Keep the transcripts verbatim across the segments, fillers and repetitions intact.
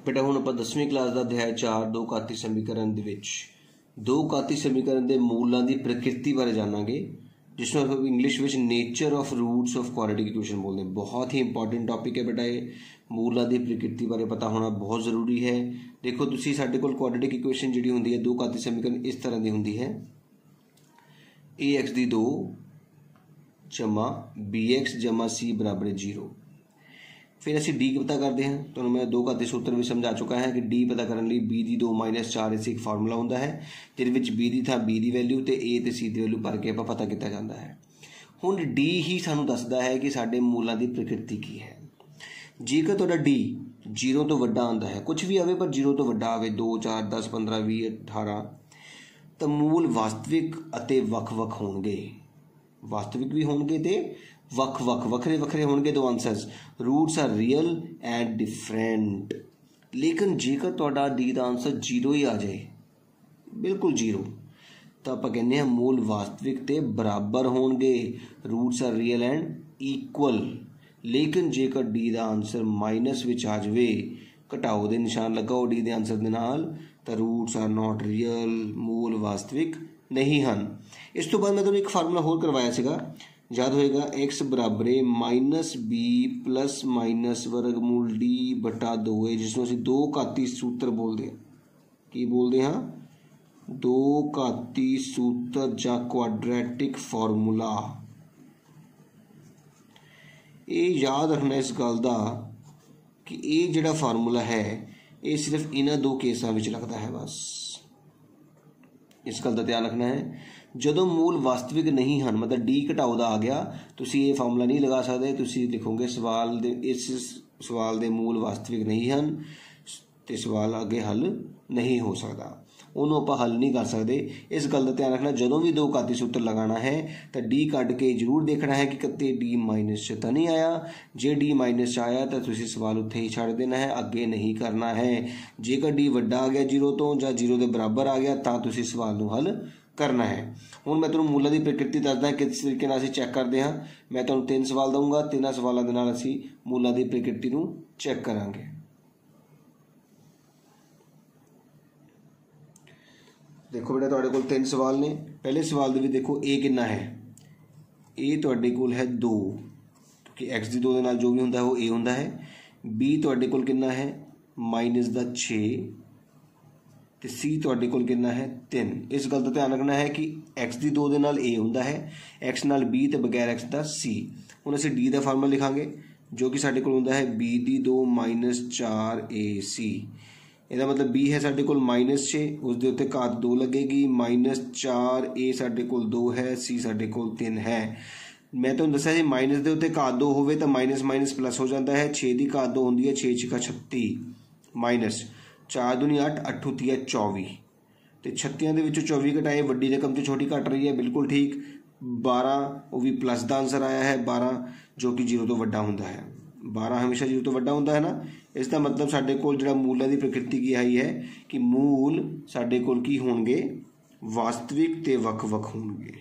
बेटा हुण आपां दसवीं क्लास का अध्याय चार दो घाती समीकरण दे विच दो घाती समीकरण के मूलों की प्रकृति बारे जानांगे, जिसमें आप इंग्लिश में nature of roots of quadratic equation बोलते हैं। बहुत ही इंपॉर्टेंट टॉपिक है बेटा, ये मूलों की प्रकृति बारे पता होना बहुत जरूरी है। देखो तुसी साडे कोल क्वाड्रेटिक इक्वेशन जिहड़ी हुंदी है दो घाती समीकरण इस तरह की हुंदी है, ए एक्स दी दो जमा बी एक्स जमा सी बराबर है जीरो। फिर असी डी पता करते हैं, तो मैं दो घाती सूत्र भी समझा चुका है कि डी पता करने लिए बी दी दो माइनस चार इस एक फार्मूला होंदा है, जिहदे बी दी था बी दी वैल्यू तो ए तो सी की वैल्यू भर के आप पता किया जाता है। हुण डी ही सानू दसदा है कि साडे मूलों की प्रकृति की है। जेकर तुहाडा डी जीरो तो वड्डा आंदा है, कुछ भी आवे पर जीरो तो वड्डा आवे, दो चार दस पंद्रह भी अठारह, तो मूल वास्तविक अते वख-वख होणगे। वास्तविक भी होणगे ते वख-वख वखरे वखरे होणगे दो answers. Roots are real and different. लेकिन जेकर तुहाडा डी का आंसर जीरो ही आ जाए, बिल्कुल जीरो, तो आप कहने हैं मूल वास्तविक ते बराबर होणगे। Roots are real and equal. लेकिन जेकर डी का आंसर माइनस विच आ जाए, घटाओ दे निशान लगाओ डी के आंसर दे नाल, तो रूट्स आर नॉट रियल, मूल वास्तविक नहीं हैं। इस तो बाद मैं तुहानूं एक फार्मूला होर करवाया सीगा, याद होएगा, एक्स बराबर है माइनस बी प्लस माइनस वर्गमूल डी बटा दो है, जिसमें असीं दो घाती सूत्र बोलते हैं। की बोलते हाँ? दो घाती सूत्र जां क्वाड्रेटिक फार्मूला। ये याद रखना इस गल का कि ये जिहड़ा फार्मूला है ये सिर्फ इन्हां दो केसां विच लगता है, बस इस गल का ध्यान रखना है। जदों मूल वास्तविक नहीं हैं, मतलब डी घटाओ दा आ गया, तुसी ये फार्मूला नहीं लगा सकते, तुसी लिखोगे सवाल दे इस सवाल दे मूल वास्तविक नहीं हैं तो सवाल आगे हल नहीं हो सकता, उन्होंने आप हल नहीं कर सकते। इस गल का ध्यान रखना, जदों भी दो घाती सूत्र लगाना है तो डी कट के जरूर देखना है कि कत्ते डी माइनस च तो नहीं आया। जे डी माइनस च आया तो तुसी सवाल उत्थे ही छड़ देना है, अगे नहीं करना है। जेकर डी वड्डा आ गया जीरो तो जां जीरो के बराबर आ गया तो तुसी सवाल नूं हल करना है। हुण मैं तुहानूं मूलों की प्रकृति दसदा किस तरीके नाल असीं चैक करते हैं। मैं तुहानूं तीन सवाल दूंगा, तीनों सवालों के नाल असीं मूलों की प्रकृति नूं चैक करांगे। देखो बेटा तुहाडे कोल तीन सवाल ने। पहले सवाल दे विच देखो ए कितना है, ए तुहाडे कोल है दो, क्योंकि एक्स दी दो दे नाल जो भी हुंदा है वो ए हुंदा है। बी तुहाडे कोल कितना है माइनस दा छे, तो सी तुहाडे कोल कितना है तीन। इस गल का ध्यान रखना है कि एक्स दी दो दे नाल ए हुंदा है, एक्स नाल बी तो बगैर एक्स दा सी। हुण असीं डी का फार्मूला लिखांगे जो कि साडे कोल हुंदा है बी दी दो माइनस चार ए सी। ਇਹਦਾ मतलब बी है साढ़े कोल माइनस छे, उस दे उत्ते घात दो लगेगी, माइनस चार ए साढ़े कोल दो है, सी साढ़े कोल तीन है। मैं तुहानूं दस्सिया जी माइनस दे उत्ते घात दो होवे तो माइनस माइनस प्लस हो जाता है। छे की घात दो होंदी है, छे छिका छत्ती, माइनस चार दूनी अठ, अठ उती है चौबी, तो छत्तियां दे विचों चौबी घटाए, वड्डी रकम जो छोटी घट रही है, बिल्कुल ठीक। बारह वो भी प्लस का आंसर आया है, बारह जो कि जीरो तो वड्डा हुंदा है। बारह हमेशा जीरो तो वड्डा हुंदा है ना। इसका मतलब साडे कोल जिहड़ा मूलों की प्रकृति की आई है कि मूल साडे कोल की होणगे वास्तविक ते वख-वख होणगे।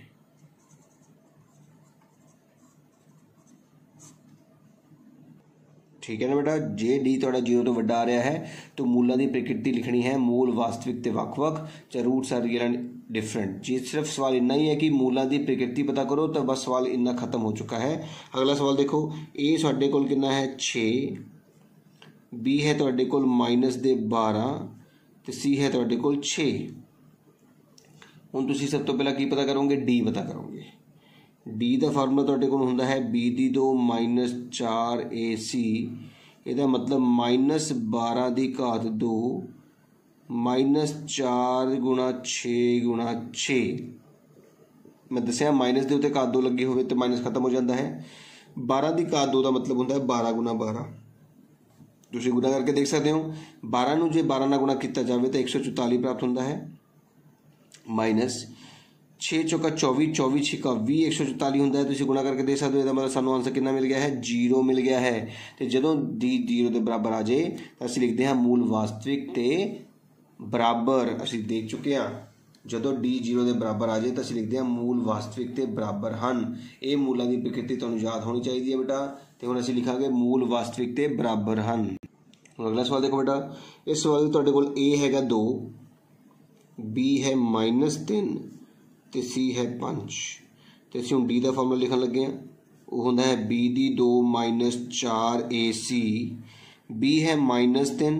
ठीक है ना बेटा। जे डी तुहाडा जीरो तो वड्डा आ रहा है तो मूलों की प्रकृति लिखनी है मूल वास्तविक ते वख-वख, चाहे roots are real and different. जी सिर्फ सवाल इन्ना ही है कि मूलों की प्रकृति पता करो तो बस सवाल इन्ना खत्म हो चुका है। अगला सवाल देखो, ए साडे कोल कितना है छे, बी है तुहाडे कोल माइनस दे बारह, तो सी है तुहाडे कोल छे। हुण तुसीं सब तो पहला की पता करोगे, डी पता करोगे। डी का फार्मूला तुहाडे कोल हुंदा है बी दी दो माइनस चार ए सी। इहदा मतलब माइनस बारह की घात दो माइनस चार गुणा छे गुणा छे। मैं दस्सिया माइनस के उत्ते घात दो लगी होवे तो माइनस खत्म हो जाता है। बारह की घात दो का मतलब होंदा है बारह गुणा बारह। तुसीं गुणा करके देख सकते हो, बारह नूं जे बारह नाल गुणा किया जाए तो एक सौ चौताली प्राप्त होता है, माइनस छे चौका चौबी, चौबी छिका भी एक सौ चौताली होंदा है। तुसीं गुणा करके देख सकते हो, इसका मतलब सानूं आंसर कितना मिल गया है, जीरो मिल गया है। तो जदों डी जीरो के बराबर आ जाए तो असीं लिखते हैं मूल वास्तविक ते बराबर। असीं देख चुके हैं जदों डी जीरो के बराबर आ जाए तो असीं लिखते हैं मूल वास्तविक ते बराबर हैं। ये मूलों की प्रकृति तुहानूं याद होनी चाहिए है बेटा। तो हुण असीं लिखांगे मूल वास्तविक ते बराबर हैं। ਹੁਣ अगला सवाल देखो बेटा, इस सवाल में तुहाडे कोल ए हैगा दो, बी है माइनस तीन तो सी है पाँच। तो असीं हुण डी का फॉर्मूला लिखण लगे हैं, वो हुंदा है बी दी दो माइनस चार ए सी। बी है माइनस तीन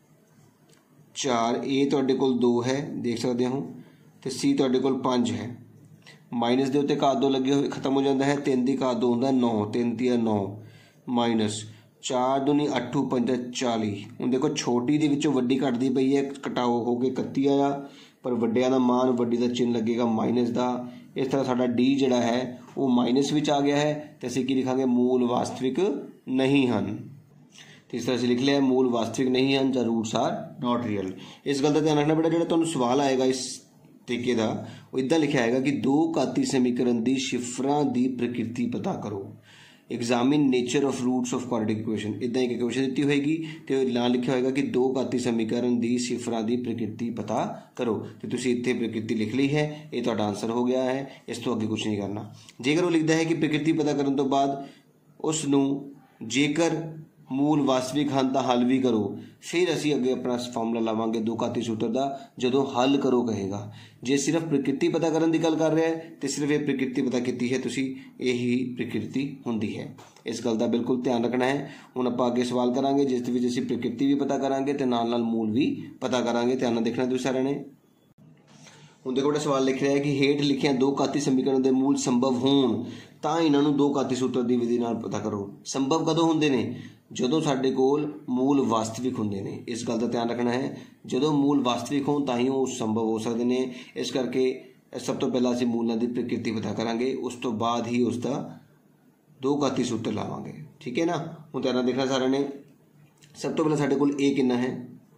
चार, ए तुहाडे कोल दो है देख सकते हो, तो सी तुहाडे कोल पाँच है। माइनस के उत्ते घात दो लगे हुए खत्म हो जाता है, तीन की घात दो होंदा नौ, तीन ती नौ माइनस चार दूनी अठू पंजा चाली। हुण देखो छोटी दे विचों वड्डी घटदी पई है, घटाओ हो के इकत्ती आया, पर वड्डियां दा मान वड्डी दा चिन्ह लगेगा माइनस दा। इस तरह साडा डी जिहड़ा है वो माइनस विच आ गया है, तो असीं की लिखांगे मूल वास्तविक नहीं हन। तो इस तरह से लिख लिया मूल वास्तविक नहीं हैं जां रूट्स आर नॉट रियल। इस गल का ध्यान रखना बेटा, जिहड़ा तुहानूं सवाल आएगा इस तरीके का वो इदां लिखिया आएगा कि दो घाती समीकरण की शिफरां की प्रकृति पता करो, examine nature of roots of quadratic equation. इदां एक इक्वेशन दी होएगी तो नाल लिखिया होएगा कि दो घाती समीकरण की शिफरां की प्रकृति पता करो। तो तुसीं इत्थे प्रकृति लिख ली है, ये तुहाडा आंसर हो गया है, इस तो अगे कुछ नहीं करना। जेकर वो लिखता है कि प्रकृति पता करने तो बाद उसनूं जेकर मूल वास्तविक हैं तो हल भी करो, फिर असी अगे अपना फॉर्मूला लावांगे दो घाती सूत्र का जदों हल करो कहेगा। जे सिर्फ प्रकृति पता करने की गल कर रहा है तो सिर्फ ये प्रकृति पता की है, तुसी यही प्रकृति होंदी है। इस गल का बिल्कुल ध्यान रखना है। हुण आपां अगे सवाल करांगे जिस विच असीं प्रकृति भी पता करांगे तो नाल नाल मूल भी पता करांगे। ध्यान नाल देखना तुसीं सारिआं ने। हुण देखो बेटा सवाल लिख रहा है कि हेठ लिखिया दो घाती समीकरण के मूल संभव होण तां इन्हां नूं दो घाती सूत्र की विधि नाल पता करो। संभव कदों हुंदे ने? जदों साडे कोल मूल वास्तविक हुंदे ने। इस गल का ध्यान रखना है, जदों मूल वास्तविक होण तां ही वो संभव हो सकते हैं। इस करके सब तो पहला असीं मूलों की प्रकृति पता करांगे, उस तो बाद ही उसका दो घाती सूत्र लावांगे। ठीक है ना। हुण ध्यान देखना सारिआं ने। सब तो पहला साडे कोल ए कितना है?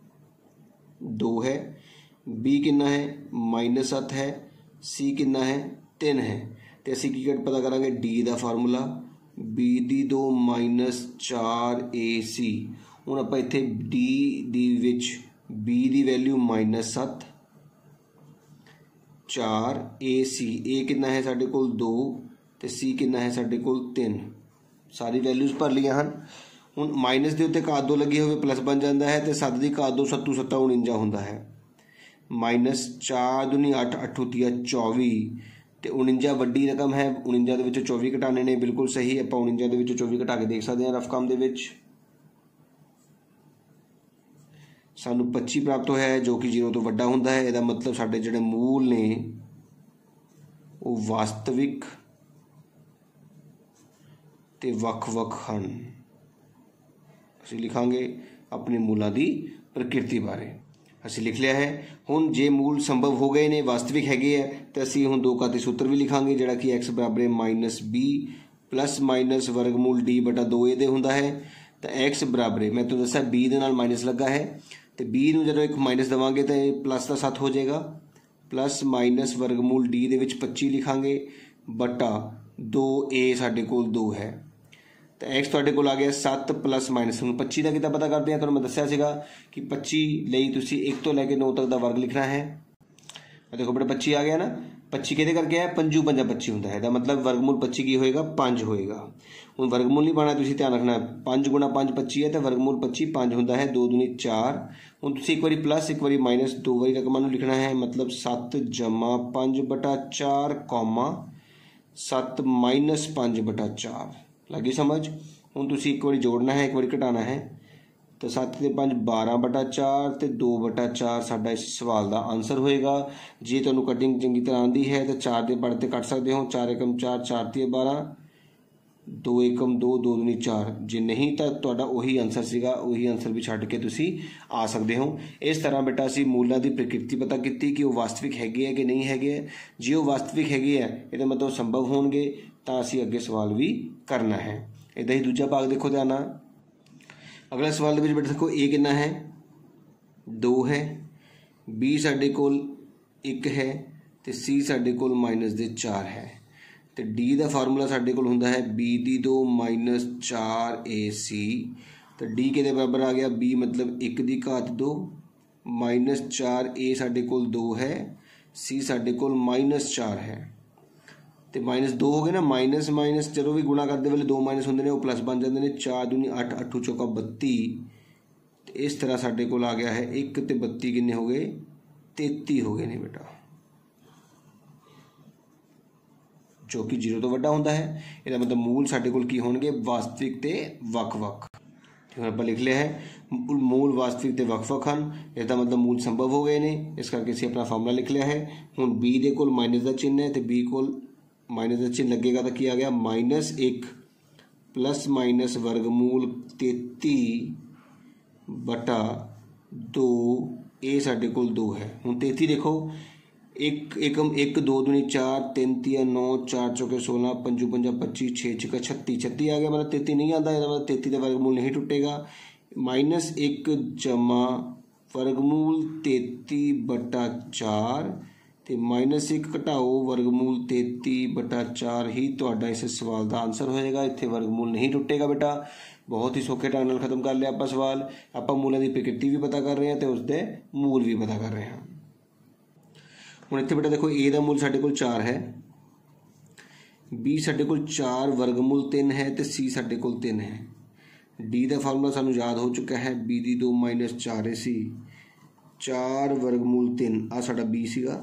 दो है। बी कितना है? माइनस सत्त है। सी कितना है? तीन है। तो असीं की पता करांगे डी का फार्मूला, बी दी दो माइनस चार ए सी। हुण आपां इत्थे डी दी विच बी दी वैल्यू माइनस सत्त, चार ए सी, ए कितना है साडे कोल दो तो सी कितना है साडे कोल तीन। सारी वैल्यूज़ भर लिया हैं। हुण माइनस के उत्ते घात दो लगे हुए प्लस बन जाता है, तो सत्त की घात दो सत्तू सत्ता उणिंजा होंदा है। माइनस चार दूनी अठ, अठू तीया चौबी, तो उणिंजा वड्डी रकम है, उणिंजा दे विचों चौबी घटाने ने, बिल्कुल सही। आपां उणिंजा दे विचों चौबी घटा के देख सकते हैं रफ काम दे विच। सानू पच्ची प्राप्त होया है जो कि जीरो तो वड्डा हुंदा है। इहदा मतलब साडे जिहड़े मूल ने वो वास्तविक ते वख-वख हन। असीं लिखांगे अपने मूलों की प्रकृति बारे। असीं लिख लिया है। हुण जे मूल संभव हो गए ने, वास्तविक हैगे है, तो असीं हुण दो घाती सूत्र भी लिखांगे जिहड़ा कि एक्स बराबर है माइनस बी प्लस माइनस वर्गमूल डी बटा दो ए दे हुंदा है। तो एक्स बराबर है, मैं तो दसा बी दे नाल माइनस लगा है, तो बी नूं जदों एक माइनस देवांगे तो प्लस का सत्त हो जाएगा। प्लस माइनस वर्गमूल डी दे विच पच्ची लिखांगे बटा दो ए साडे कोल दो है। तो एक्स तुहाडे कोल आ गया सत्त प्लस माइनस। हुण पच्ची का कितना पता करते हैं? तुहानूं मैं दस्सिया सीगा कि पच्ची लई तुसीं एक तो लैके नौ तक का वर्ग लिखना है। देखो बेटा पच्ची आ गया ना। पच्ची किहदे करके है? पंजू पंजा पच्ची हुंदा है। इहदा मतलब वर्गमूल पच्ची की होएगा? पाँच होएगा। हुण वर्गमूल नहीं पाना, तुसीं ध्यान रखना है। पाँच गुणा पाँच पच्ची है, तो वर्गमूल पच्ची पाँच हुंदा है। दो दूनी चार। हुण तुसीं एक बारी प्लस एक बारी माइनस दो बारी रकमां नूं लिखना है। मतलब सत्त जमा पाँच बटा चार कौमा सत्त माइनस पाँच बटा चार। लगी समझ? हुण तुसीं एक बारी जोड़ना है, एक बारी घटाना है। तो सत्त ते पाँच बारह बटा चार तो दो बटा चार साडा इस सवाल का आंसर होएगा। जे तुहानूं कटिंग चंगी तरह आंदी है तो चार दे पढ़ते कट सकते हो। चार एकम चार, चार तीय बारह, दो एकम दो, दो दूनी चार। जे नहीं तो तुहाडा उही आंसर सीगा, उही आंसर भी छड्ड के तुसीं आ सकते हो। इस तरह बेटा असीं मूलों की प्रकृति पता की कि वो वास्तविक हैगे है कि नहीं हैगे। जे वो वास्तविक हैगे है इहदा मतलब संभव होणगे, तो असीं अगे सवाल भी करना है। इदां ही दूजा भाग देखो ध्यान नाल। अगला सवाल दे विच बेटा देखो ए कितना है? दो है। बी साडे कोल एक है, तो सी साडे कोल माइनस दे चार है। तो डी का फार्मूला साडे कोल हुंदा है बी दी दो माइनस चार ए सी। तो डी के बराबर आ गया बी मतलब एक की घात दो माइनस चार ए साडे कोल दो है, सी साडे कोल माइनस चार है। तो माइनस दो हो गए ना। माइनस माइनस जदों भी गुणा करते वेले दो माइनस होंदे ने वो प्लस बन जाते हैं। चार दूनी अठ, अठू चौका बत्ती, तो इस तरह साढ़े कोल आ गया है एक ते बत्ती किन्ने हो गए तेती हो गए ने बेटा, जो कि जीरो तो वड्डा होंदा है। इसका मतलब मूल साढ़े कोल की होणगे वास्तविक ते वख-वख। ठीक है, आप लिख लिया है मूल वास्तविक ते वख-वख हन, इसका मतलब मूल संभव हो गए ने, इस करके असीं अपना फार्मूला लिख लिया है। हुण बी दे कोल माइनस का चिन्ह है तो बी कोल माइनस का चिन्ह लगेगा तो की आ गया माइनस एक प्लस माइनस वर्गमूल तेती बटा दो, ये साढ़े कोल दो है। हुण तेती देखो एक एकम एक दो दूनी चार, तीन तिया नौ, चार चौके सोलह, पंजू पंजा पच्ची, छे छक्का छत्ती, छत्ती आ गया मतलब तेती नहीं आता, इसका मतलब तेती का वर्गमूल नहीं टूटेगा। माइनस एक जमा वर्गमूल तेती बटा चार ते माइनस एक घटाओ वर्गमूल तेती बटा चार ही तुहाडा इस सवाल का आंसर होएगा। इत्थे वर्गमूल नहीं टुटेगा बेटा। बहुत ही सौखे ढंग नाल खत्म कर लिया आपां सवाल। आपां मूलों की प्रकृति भी पता कर रहे हैं तो उसके मूल भी पता कर रहे हैं। हुण इत्थे बेटा देखो ए का मूल साढ़े कोल चार है, बी साढ़े कोल चार वर्गमूल तीन है तो सी साढ़े कोल तीन है। डी का फार्मूला सानू याद हो चुका है, बी दी दो माइनस चार है सी, चार वर्गमूल तीन आ साडा बी सीगा,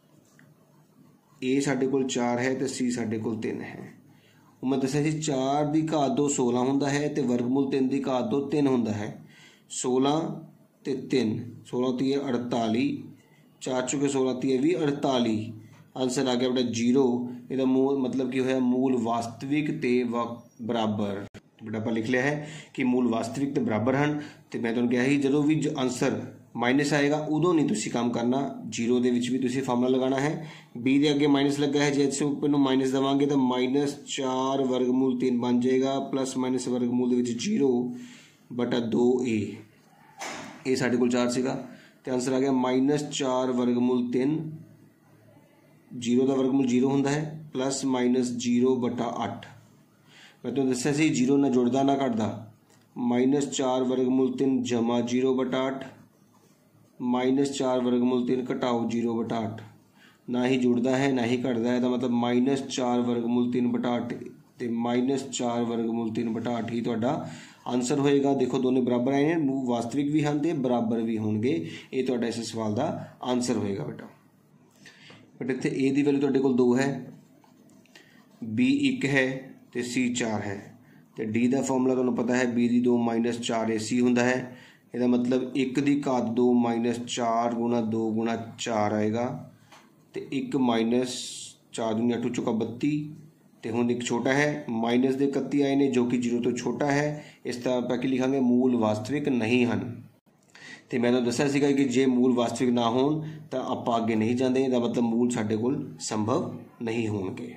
ए साढ़े कोल चार है तो सी साढ़े कोल तीन है। मैं दस्या सी चार की घात दो सोलह होंदा है तो वर्गमूल तीन की घात दो तीन होंदा है। सोलह तो तीन, सोलह तीय अड़ताली, चार चुके सोलह तीय भी अड़ताली, आंसर आ गया बेटा जीरो। इसका मूल मतलब की होया मूल वास्तविक ते बराबर। बेटा आप लिख लिया है कि मूल वास्तविक ते बराबर हैं। तो मैं तुहानूं कहा ही जदों भी आंसर माइनस आएगा उदों नहीं तुसीं काम करना, जीरो दे विच भी तुसीं फार्मूला लगाना है। बी दे अगे माइनस लगा है, जैसे ऊपर नूं माइनस देवांगे तो माइनस चार वर्गमूल तीन बन जाएगा, प्लस माइनस वर्गमूल दे विच जीरो बटा दो ए, ए साढ़े कोल चार सीगा तो आंसर आ गया माइनस चार वर्गमूल तीन, जीरो का वर्गमूल जीरो होंदा है, प्लस माइनस जीरो बटा अठ। मैं तुहानूं दस्सिया सी जीरो ना जुड़दा ना घटदा, माइनस चार वर्गमूल तीन जमा जीरो बटा अठ, माइनस चार वर्गमूल तीन घटाओ जीरो बटा अठ, ना ही जुड़ता है ना ही घटता है। तो मतलब माइनस चार वर्गमूल तीन बटा अठ तो माइनस चार वर्गमूल तीन बटा अठ ही तुहाडा आंसर होएगा। देखो दोनों बराबर आए हैं, वास्तविक भी हैं तो बराबर भी होंगे। ये तुहाडा इस सवाल का आंसर होएगा बेटा। बट इत्थे ए की वैल्यू तुहाडे कोल दो है, बी एक है तो सी चार है। तो डी का फॉर्मूला तुहानूं पता है, बी दी दो माइनस चार ए सी होंदा है। इसका मतलब एक की घात दो माइनस चार गुणा दो गुणा चार आएगा तो एक माइनस चार दूनी अठ चुका बत्ती, तो हुण एक छोटा है माइनस दे इकत्ती आए ने जो कि जीरो तो छोटा है। इस तरह आप लिखांगे मूल वास्तविक नहीं हैं। तो मैं दस्सिया सीगा कि जे मूल वास्तविक ना होण तो आप अगे नहीं जाते, इसका मतलब मूल साडे कोल संभव नहीं होणगे।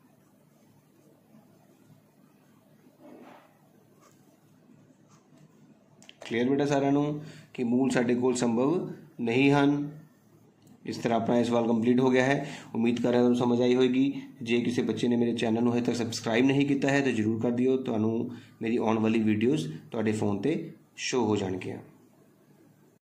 क्लीयर बेटा सारिਆਂ ਨੂੰ कि मूल साडे कोल संभव नहीं हैं। इस तरह अपना यह सवाल कंप्लीट हो गया है। उम्मीद कर रहा हूँ समझ आई होगी। जे किसी बच्चे ने मेरे चैनल को अजे तक सबसक्राइब नहीं किया है तो जरूर कर दियो, तो मेरी आने वाली वीडियोज़ तुहाडे फोन पर शो हो जाएंगे।